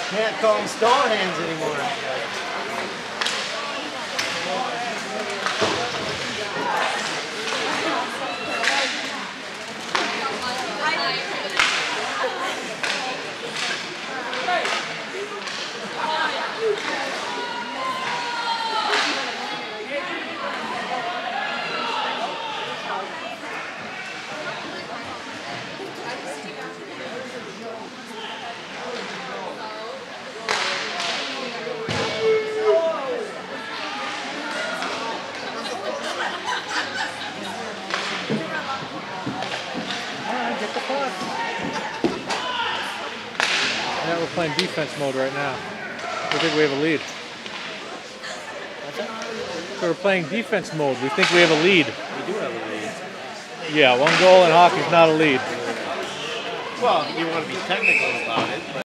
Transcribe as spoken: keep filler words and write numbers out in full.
Can't call them stone hands anymore. Get the puck. Yeah, we're playing defense mode right now. We think we have a lead. So we're playing defense mode. We think we have a lead. We do have a lead. Yeah, one goal in hockey is not a lead. Well, you want to be technical about it, but